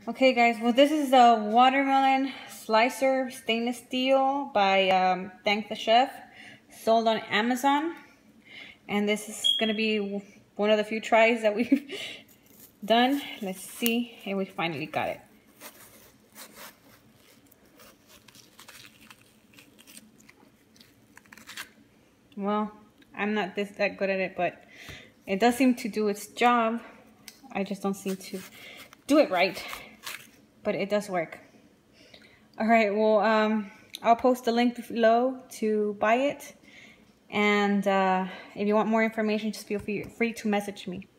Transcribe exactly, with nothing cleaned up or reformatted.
Okay guys, well this is the watermelon slicer stainless steel by um, Thank the Chef, sold on Amazon. And this is gonna be one of the few tries that we've done. Let's see, and we finally got it. Well, I'm not this that good at it, but it does seem to do its job. I just don't seem to do it right, but it does work. All right, well, um, I'll post the link below to buy it. And uh, if you want more information, just feel free to message me.